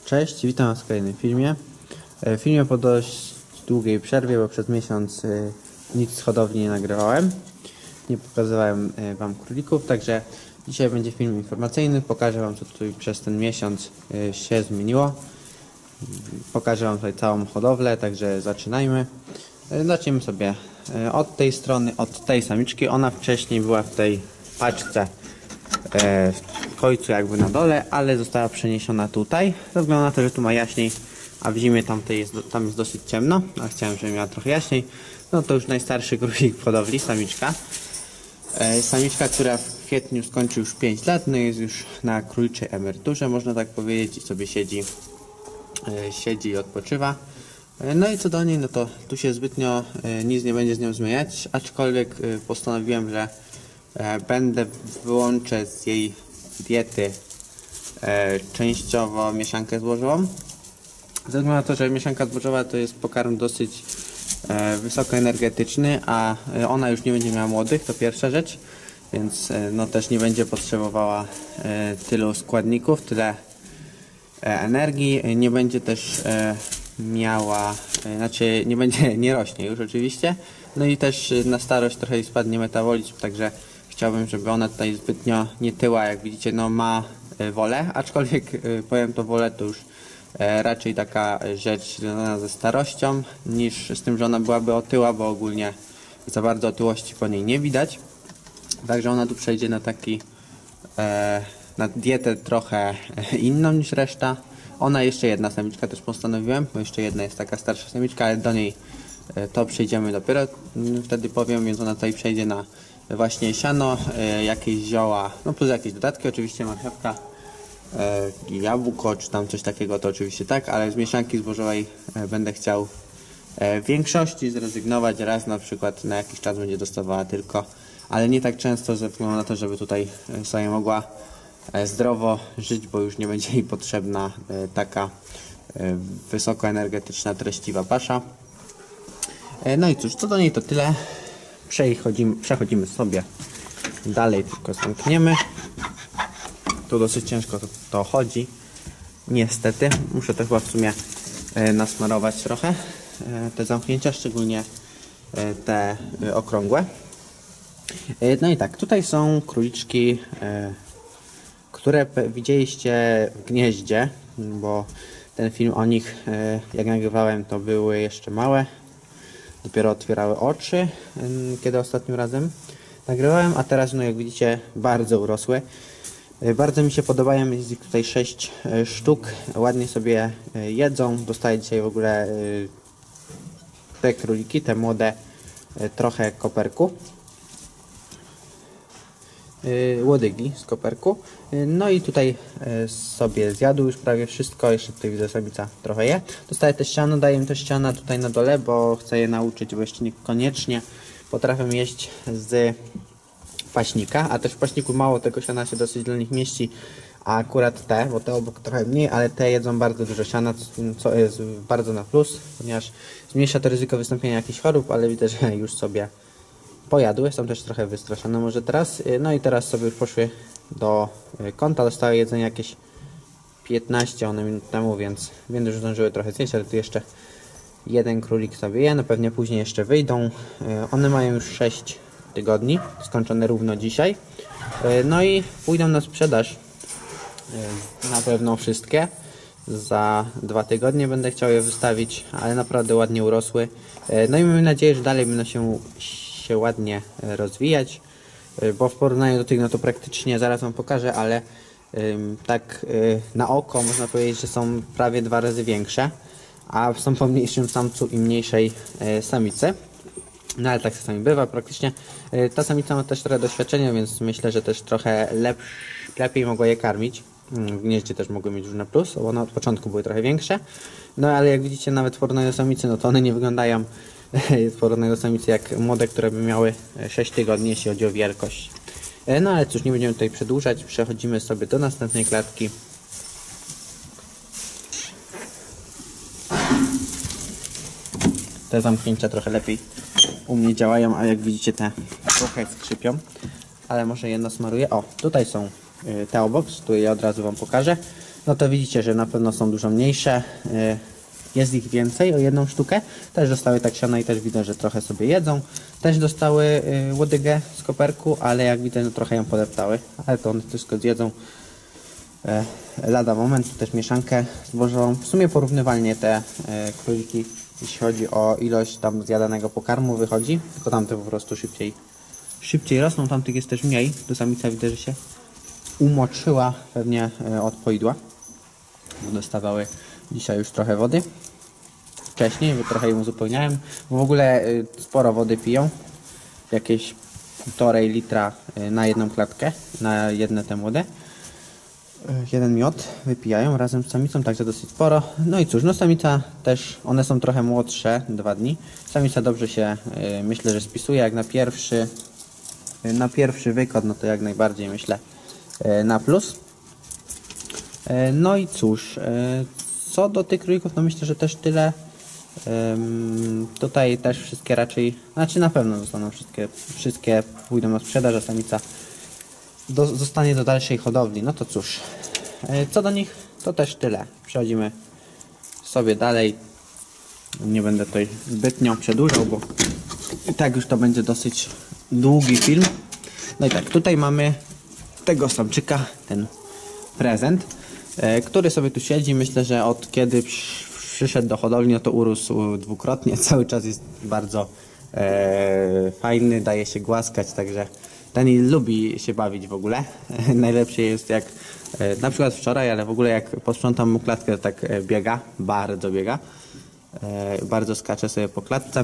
Cześć, witam Was w kolejnym filmie. W filmie po dość długiej przerwie, bo przez miesiąc nic z hodowli nie nagrywałem. Nie pokazywałem Wam królików, także dzisiaj będzie film informacyjny. Pokażę Wam, co tutaj przez ten miesiąc się zmieniło. Pokażę Wam tutaj całą hodowlę, także zaczynajmy. Zaczniemy sobie od tej strony, od tej samiczki. Ona wcześniej była w tej paczce w końcu jakby na dole, ale została przeniesiona tutaj, ze względu na to, że tu ma jaśniej, a w zimie tam jest dosyć ciemno, a chciałem, żeby miała trochę jaśniej. No to już najstarszy królik w hodowli, samiczka. Samiczka, która w kwietniu skończy już 5 lat, no jest już na króliczej emeryturze, można tak powiedzieć, i sobie siedzi i odpoczywa. No i co do niej, no to tu się zbytnio nic nie będzie z nią zmieniać, aczkolwiek postanowiłem, że wyłączę z jej diety częściowo mieszankę zbożową. Ze względu na to, że mieszanka zbożowa to jest pokarm dosyć wysokoenergetyczny, a ona już nie będzie miała młodych, to pierwsza rzecz, więc no też nie będzie potrzebowała tylu składników, tyle energii, nie będzie też miała, znaczy nie rośnie już oczywiście, no i też na starość trochę jej spadnie metabolizm, także chciałbym, żeby ona tutaj zbytnio nie tyła. Jak widzicie, no ma wolę, aczkolwiek powiem, to wolę to już raczej taka rzecz związana ze starością, niż z tym, że ona byłaby otyła, bo ogólnie za bardzo otyłości po niej nie widać. Także ona tu przejdzie na na dietę trochę inną niż reszta. Ona jeszcze jedna samiczka też postanowiłem, bo jeszcze jedna jest taka starsza samiczka, ale do niej to przejdziemy dopiero, wtedy powiem, więc ona tutaj przejdzie na właśnie siano, jakieś zioła, no plus jakieś dodatki, oczywiście marchewka, jabłko czy tam coś takiego, to oczywiście tak, ale z mieszanki zbożowej będę chciał w większości zrezygnować. Raz na przykład na jakiś czas będzie dostawała tylko, ale nie tak często, ze względu na to, żeby tutaj sobie mogła zdrowo żyć, bo już nie będzie jej potrzebna taka wysokoenergetyczna, treściwa pasza. No i cóż, co do niej to tyle. Przechodzimy sobie dalej, tylko zamkniemy. Tu dosyć ciężko to chodzi. Niestety, muszę to chyba w sumie nasmarować trochę te zamknięcia, szczególnie te okrągłe. No i tak, tutaj są króliczki, które widzieliście w gnieździe, bo ten film o nich, jak nagrywałem, to były jeszcze małe. Dopiero otwierały oczy, kiedy ostatnim razem nagrywałem, a teraz, no jak widzicie, bardzo urosły. Bardzo mi się podobają, jest ich tutaj 6 sztuk, ładnie sobie jedzą. Dostaję dzisiaj w ogóle te króliki, te młode, trochę koperku. Łodygi z koperku. No i tutaj sobie zjadł już prawie wszystko, jeszcze tutaj widzę, samica trochę je. Dostaję też siano, daję im też siana tutaj na dole, bo chcę je nauczyć, bo jeszcze niekoniecznie potrafię jeść z paśnika, a też w paśniku mało tego siana się dosyć dla nich mieści, a akurat te, bo te obok trochę mniej, ale te jedzą bardzo dużo siana, co jest bardzo na plus, ponieważ zmniejsza to ryzyko wystąpienia jakichś chorób, ale widzę, że już sobie pojadły, są też trochę wystraszone może teraz. No i teraz sobie już poszły do kąta, dostały jedzenie jakieś 15 minut temu, więc już zdążyły trochę zjeść, ale tu jeszcze jeden królik sobie je, no pewnie później jeszcze wyjdą. One mają już 6 tygodni, skończone równo dzisiaj. No i pójdą na sprzedaż, na pewno wszystkie. Za 2 tygodnie będę chciał je wystawić, ale naprawdę ładnie urosły. No i mam nadzieję, że dalej będą się ładnie rozwijać, bo w porównaniu do tych, no to praktycznie zaraz Wam pokażę, ale tak na oko można powiedzieć, że są prawie 2 razy większe, a są po mniejszym samcu i mniejszej samicy. No ale tak czasami bywa praktycznie. Ta samica ma też trochę doświadczenia, więc myślę, że też trochę lepiej mogła je karmić. W gnieździe też mogły mieć różne plus, bo one od początku były trochę większe. No ale jak widzicie, nawet w porównaniu do samicy, no to one nie wyglądają w porównaniu do samicy jak młode, które by miały 6 tygodni, jeśli chodzi o wielkość. No ale cóż, nie będziemy tutaj przedłużać, przechodzimy sobie do następnej klatki. Te zamknięcia trochę lepiej u mnie działają, a jak widzicie, te trochę skrzypią, ale może jedno smaruję. O, tutaj są te obok, tu je od razu Wam pokażę. no to widzicie, że na pewno są dużo mniejsze. Jest ich więcej, o jedną sztukę. Też dostały tak siana i też widzę, że trochę sobie jedzą. Też dostały łodygę z koperku, ale jak widzę, no trochę ją podeptały. Ale to one wszystko zjedzą lada moment. Tu też mieszankę zbożową. W sumie porównywalnie te króliki, jeśli chodzi o ilość tam zjadanego pokarmu, wychodzi. Tylko tamte po prostu szybciej rosną. Tamtych jest też mniej. Tu samica widzę, że się umoczyła pewnie od poidła. Bo dostawały dzisiaj już trochę wody. Wcześniej, bo trochę ją uzupełniałem. Bo w ogóle sporo wody piją. Jakieś 1,5 litra na jedną klatkę, na jedne te młode. Jeden miod wypijają razem z samicą, także dosyć sporo. No i cóż, no samica też, one są trochę młodsze, 2 dni. Samica dobrze się, myślę, że spisuje. Jak na pierwszy wykod, no to jak najbardziej myślę na plus. No i cóż, co do tych królików, no myślę, że też tyle. Tutaj też wszystkie raczej, znaczy na pewno zostaną wszystkie pójdą na sprzedaż, a samica zostanie do dalszej hodowli. No to cóż, co do nich, to też tyle. Przechodzimy sobie dalej. Nie będę tutaj zbytnio przedłużał, bo i tak już to będzie dosyć długi film. No i tak, tutaj mamy tego samczyka, ten prezent, który sobie tu siedzi. Myślę, że od kiedy przyszedł do hodowli, no to urósł dwukrotnie. Cały czas jest bardzo fajny, daje się głaskać, także ten lubi się bawić w ogóle. Najlepsze jest jak na przykład wczoraj, ale w ogóle jak posprzątam mu klatkę, to tak biega, bardzo biega. Bardzo skacze sobie po klatce.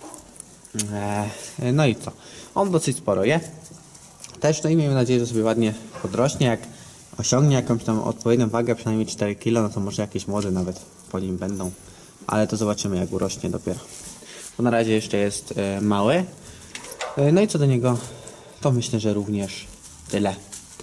No i co? On dosyć sporo je. Też no i miejmy nadzieję, że sobie ładnie podrośnie. Jak osiągnie jakąś tam odpowiednią wagę, przynajmniej 4 kg, no to może jakieś młode nawet po nim będą. Ale to zobaczymy, jak urośnie dopiero. Bo na razie jeszcze jest mały. No i co do niego, to myślę, że również tyle.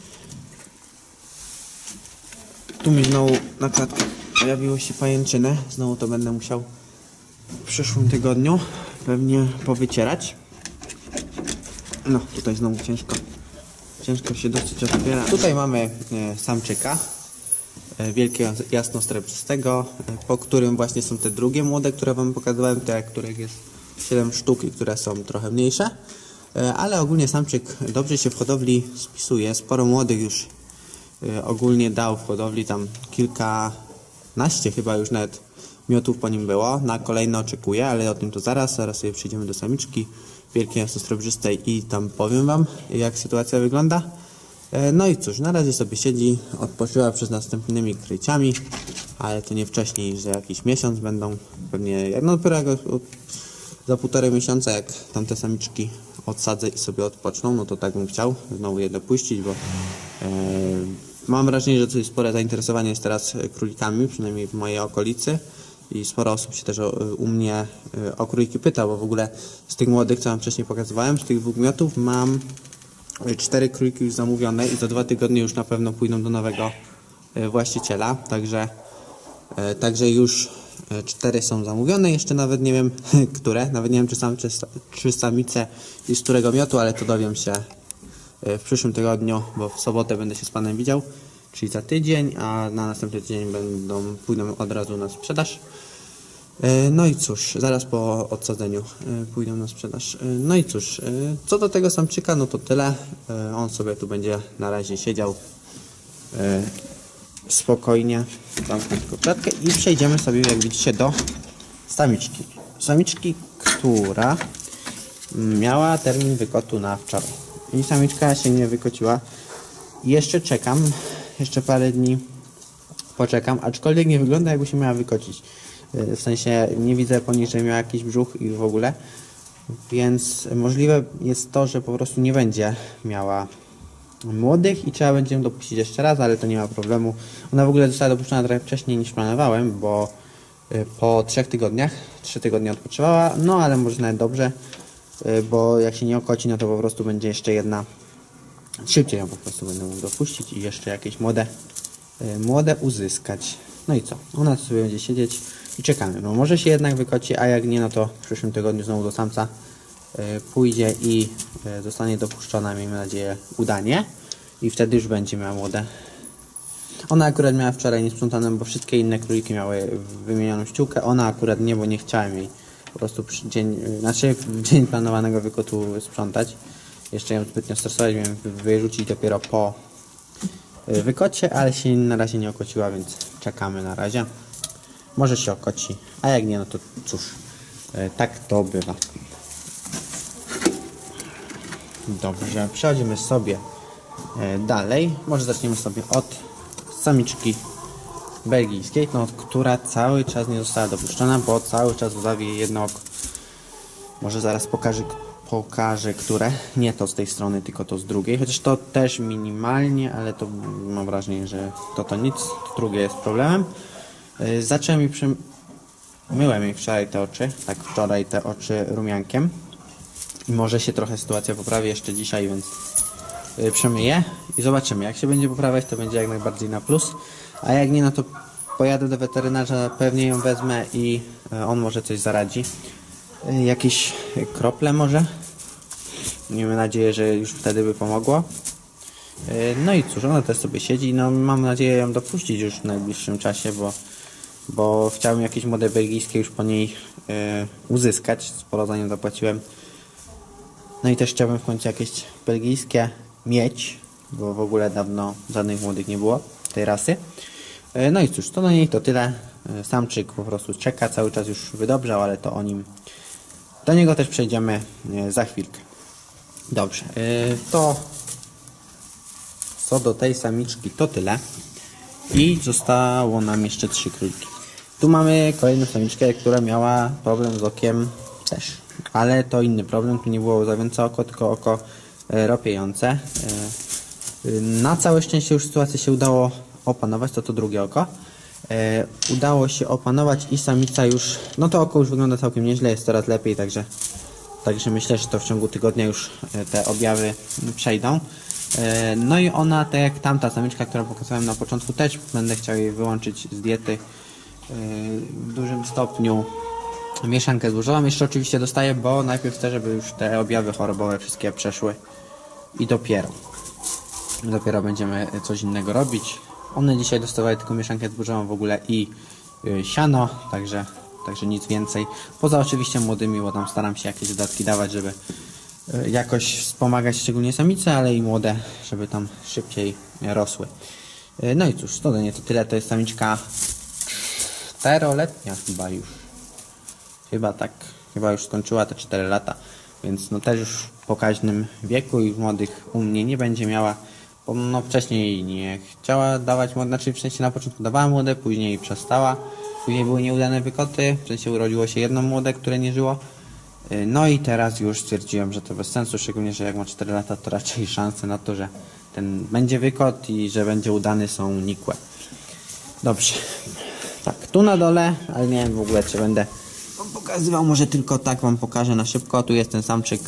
Tu mi znowu na klatkę pojawiło się pajęczyny. Znowu to będę musiał w przyszłym tygodniu pewnie powycierać. No, tutaj znowu ciężko się dosyć otwiera. Tutaj mamy samczyka wielkiego jasno-srebrzystego, po którym właśnie są te drugie młode, które wam pokazywałem, te, których jest 7 sztuk i które są trochę mniejsze. Ale ogólnie samczyk dobrze się w hodowli spisuje. Sporo młodych już ogólnie dał w hodowli, tam kilkanaście chyba już nawet miotów po nim było. Na kolejne oczekuję, ale o tym to zaraz sobie przyjdziemy do samiczki wielkiej jasno-srebrzystej i tam powiem wam, jak sytuacja wygląda. No i cóż, na razie sobie siedzi, odpoczywa przed następnymi kryciami, ale to nie wcześniej, że jakiś miesiąc będą pewnie, no dopiero za 1,5 miesiąca, jak tamte samiczki odsadzę i sobie odpoczną, no to tak bym chciał znowu je dopuścić, bo mam wrażenie, że coś spore zainteresowanie jest teraz królikami, przynajmniej w mojej okolicy. I sporo osób się też u mnie o króliki pyta, bo w ogóle z tych młodych, co wam wcześniej pokazywałem, z tych 2 miotów mam 4 króliki już zamówione i za 2 tygodnie już na pewno pójdą do nowego właściciela. Także już 4 są zamówione, jeszcze nawet nie wiem które, nawet nie wiem czy samice i z którego miotu, ale to dowiem się w przyszłym tygodniu, bo w sobotę będę się z panem widział, czyli za tydzień, a na następny tydzień pójdą od razu na sprzedaż. No i cóż, zaraz po odsadzeniu pójdą na sprzedaż. No i cóż, co do tego samczyka, no to tyle. On sobie tu będzie na razie siedział spokojnie, zamknę tylko klatkę i przejdziemy sobie, jak widzicie, do samiczki. Samiczki, która miała termin wykotu na wczoraj. I samiczka się nie wykociła. Jeszcze czekam, jeszcze parę dni poczekam, aczkolwiek nie wygląda, jakby się miała wykocić. W sensie nie widzę po niej, że miała jakiś brzuch i w ogóle. Więc możliwe jest to, że po prostu nie będzie miała młodych i trzeba będzie ją dopuścić jeszcze raz, ale to nie ma problemu. Ona w ogóle została dopuszczona trochę wcześniej niż planowałem, bo po 3 tygodniach, 3 tygodnie odpoczywała, no ale może nawet dobrze, bo jak się nie okoci, no to po prostu będzie jeszcze jedna. Szybciej ją po prostu będę mógł dopuścić i jeszcze jakieś młode uzyskać. No i co? Ona sobie będzie siedzieć i czekamy. No może się jednak wykoci, a jak nie, no to w przyszłym tygodniu znowu do samca pójdzie i zostanie dopuszczona, miejmy nadzieję, udanie. I wtedy już będzie miała Ona akurat miała wczoraj niesprzątaną, bo wszystkie inne króliki miały wymienioną ściółkę. Ona akurat nie, bo nie chciałem jej po prostu w dzień planowanego wykotu sprzątać. Jeszcze ją zbytnio stresować, miałem wyrzucić dopiero po wykocie, ale się na razie nie okociła, więc czekamy na razie. Może się okoci, a jak nie, no to cóż, tak to bywa. Dobrze, przechodzimy sobie dalej. Może zaczniemy sobie od samiczki belgijskiej, no, która cały czas nie została dopuszczona, bo cały czas łzawi jej jedno oko. Może zaraz pokażę, które. Nie to z tej strony, tylko to z drugiej. Chociaż to też minimalnie, ale to mam wrażenie, że to nic. To drugie jest problemem. Zacząłem i myłem jej wczoraj te oczy. Tak, wczoraj te oczy rumiankiem. I może się trochę sytuacja poprawi jeszcze dzisiaj, więc przemyję i zobaczymy. Jak się będzie poprawiać, to będzie jak najbardziej na plus. A jak nie, no to pojadę do weterynarza, pewnie ją wezmę i on może coś zaradzi. Jakieś krople może. Miejmy nadzieję, że już wtedy by pomogło. No i cóż, ona też sobie siedzi. No mam nadzieję ją dopuścić już w najbliższym czasie, bo chciałbym jakieś młode belgijskie już po niej uzyskać. Sporo za nią zapłaciłem. No i też chciałbym w końcu jakieś belgijskie mieć, bo w ogóle dawno żadnych młodych nie było tej rasy. No i cóż, to do niej to tyle. Samczyk po prostu czeka, cały czas już wydobrzał, ale to o nim. Do niego też przejdziemy za chwilkę. Dobrze, to co do tej samiczki to tyle. I zostało nam jeszcze 3 króliki. Tu mamy kolejną samiczkę, która miała problem z okiem też. Ale to inny problem, tu nie było łzawiące oko, tylko oko ropiejące. Na całe szczęście już sytuację się udało opanować, to drugie oko. Udało się opanować i samica już, no to oko już wygląda całkiem nieźle, jest coraz lepiej, także myślę, że to w ciągu tygodnia już te objawy przejdą. No i ona, tak jak tamta samiczka, którą pokazałem na początku, też będę chciał jej wyłączyć z diety w dużym stopniu. Mieszankę złożową jeszcze oczywiście dostaję, bo najpierw chcę, żeby już te objawy chorobowe wszystkie przeszły i dopiero będziemy coś innego robić. One dzisiaj dostawały tylko mieszankę zbożową w ogóle i siano, także nic więcej. Poza oczywiście młodymi, bo tam staram się jakieś dodatki dawać, żeby jakoś wspomagać szczególnie samice, ale i młode, żeby tam szybciej rosły. No i cóż, to do niej to tyle. To jest samiczka 4-letnia chyba już. Chyba już skończyła te 4 lata, więc no też już w pokaźnym wieku i młodych u mnie nie będzie miała, bo no wcześniej nie chciała dawać młode, znaczy w sensie na początku dawała młode, później przestała, później były nieudane wykoty, w sensie urodziło się jedno młode, które nie żyło, no i teraz już stwierdziłem, że to bez sensu, szczególnie, że jak ma 4 lata, to raczej szanse na to, że ten będzie wykot i że będzie udany są nikłe. Dobrze, tak, tu na dole, ale nie wiem w ogóle, czy będę wam pokazywał, może tylko tak wam pokażę na szybko. Tu jest ten samczyk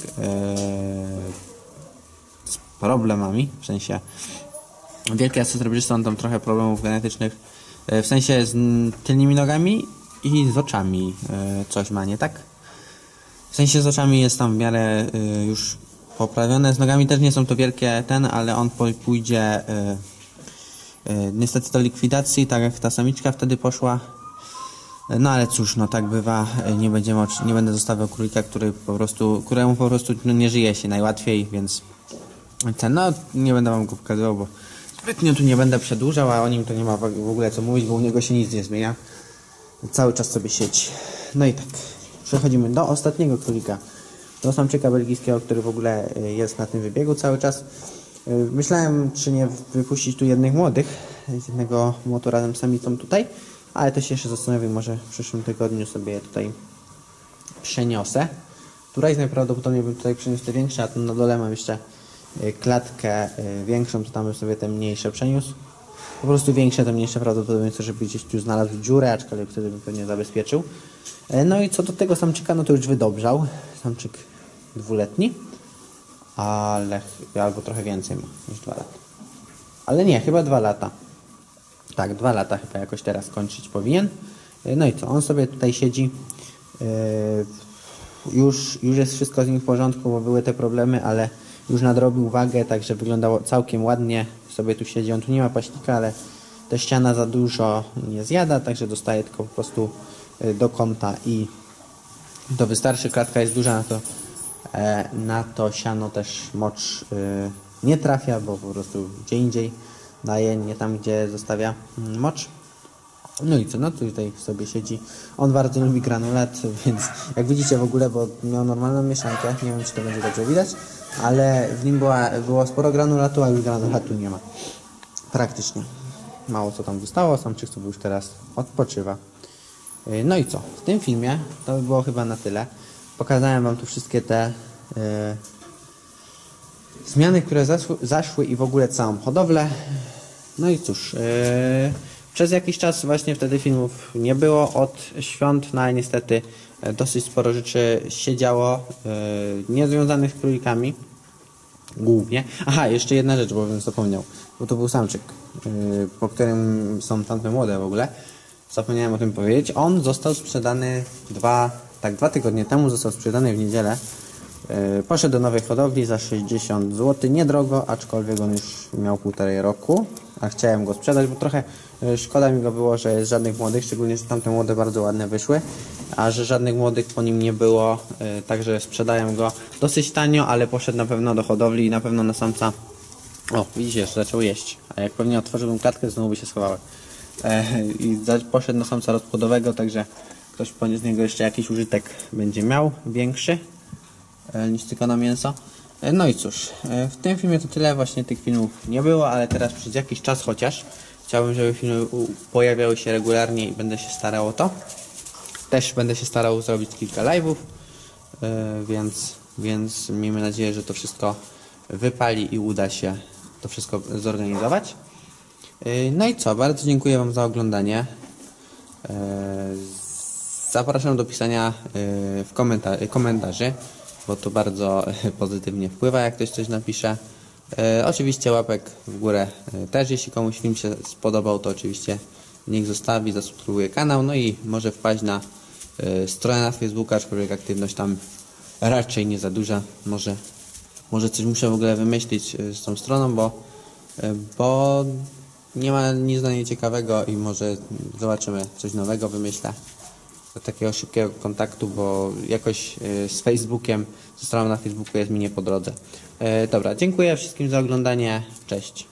z problemami, w sensie wielkie asystrebrzysty, on tam trochę problemów genetycznych, w sensie z tylnymi nogami i z oczami coś ma nie tak. W sensie z oczami jest tam w miarę już poprawione, z nogami też nie są to wielkie ale on pójdzie niestety do likwidacji, tak jak ta samiczka wtedy poszła. No ale cóż, no tak bywa, nie będę zostawiał królika, któremu po prostu nie żyje się najłatwiej, więc no nie będę wam go pokazywał, bo zbytnio tu nie będę przedłużał, a o nim to nie ma w ogóle co mówić, bo u niego się nic nie zmienia. Cały czas sobie siedzi. No i tak, przechodzimy do ostatniego królika, do samczyka belgijskiego, który w ogóle jest na tym wybiegu cały czas. Myślałem, czy nie wypuścić tu jednych młodych, z jednego młotu razem z samicą tutaj, ale to się jeszcze zastanowię, może w przyszłym tygodniu sobie je tutaj przeniosę. Któraś najprawdopodobniej bym tutaj przeniósł te większe, a tu na dole mam jeszcze klatkę większą, to tam bym sobie te mniejsze przeniósł. Po prostu większe, to mniejsze prawdopodobieństwo, żeby gdzieś tu znalazł dziurę, aczkolwiek wtedy bym pewnie zabezpieczył. No i co do tego samczyka, no to już wydobrzał. Samczyk 2-letni, ale albo trochę więcej ma niż 2 lata. Ale nie, chyba 2 lata. Tak, 2 lata chyba jakoś teraz kończyć powinien. No i co, on sobie tutaj siedzi. Już jest wszystko z nim w porządku, bo były te problemy, ale już nadrobił wagę, także wyglądało całkiem ładnie. Sobie tu siedzi, on tu nie ma paśnika, ale ta ściana za dużo nie zjada, także dostaje tylko po prostu do kąta i to wystarczy. Klatka jest duża, na to siano też mocz nie trafia, bo po prostu gdzie indziej daje, nie tam gdzie zostawia mocz. No i co, no tutaj sobie siedzi. On bardzo lubi granulat, więc jak widzicie w ogóle, bo miał normalną mieszankę, nie wiem czy to będzie dobrze widać, ale w nim było sporo granulatu, a już granulatu nie ma. Praktycznie. Mało co tam zostało, samczyk sobie już teraz odpoczywa. No i co, w tym filmie to by było chyba na tyle. Pokazałem wam tu wszystkie te zmiany, które zaszły i w ogóle całą hodowlę. No i cóż, przez jakiś czas właśnie wtedy filmów nie było od świąt, no ale niestety dosyć sporo rzeczy się działo niezwiązanych z królikami głównie. Aha, jeszcze jedna rzecz, bo bym zapomniał, bo to był samczyk, po którym są tamte młode w ogóle. Zapomniałem o tym powiedzieć. On został sprzedany 2 tygodnie temu, został sprzedany w niedzielę. Poszedł do nowej hodowli za 60 zł, niedrogo, aczkolwiek on już miał 1,5 roku, a chciałem go sprzedać, bo trochę szkoda mi go było, że jest żadnych młodych, szczególnie, że tamte młode bardzo ładne wyszły, a że żadnych młodych po nim nie było, także sprzedaję go dosyć tanio, ale poszedł na pewno do hodowli i na pewno na samca. O, widzicie, że zaczął jeść, a jak pewnie otworzyłbym klatkę, znowu by się schowały. I poszedł na samca rozpłodowego, także ktoś z niego jeszcze jakiś użytek będzie miał, większy niż tylko na mięso. No i cóż, w tym filmie to tyle, właśnie tych filmów nie było, ale teraz przez jakiś czas chociaż chciałbym, żeby filmy pojawiały się regularnie i będę się starał o to. Też będę się starał zrobić kilka live'ów, więc miejmy nadzieję, że to wszystko wypali i uda się to wszystko zorganizować. No i co, bardzo dziękuję wam za oglądanie. Zapraszam do pisania komentarzy, bo to bardzo pozytywnie wpływa, jak ktoś coś napisze. Oczywiście łapek w górę też, jeśli komuś film się spodobał, to oczywiście niech zostawi, zasubskrybuje kanał, no i może wpaść na stronę na Facebooka, aczkolwiek aktywność tam raczej nie za duża. Może coś muszę w ogóle wymyślić z tą stroną, bo nie ma nic na niej ciekawego i może zobaczymy, coś nowego wymyślę. Do takiego szybkiego kontaktu, bo jakoś z Facebookiem, ze stroną na Facebooku jest mi nie po drodze. Dobra, dziękuję wszystkim za oglądanie. Cześć.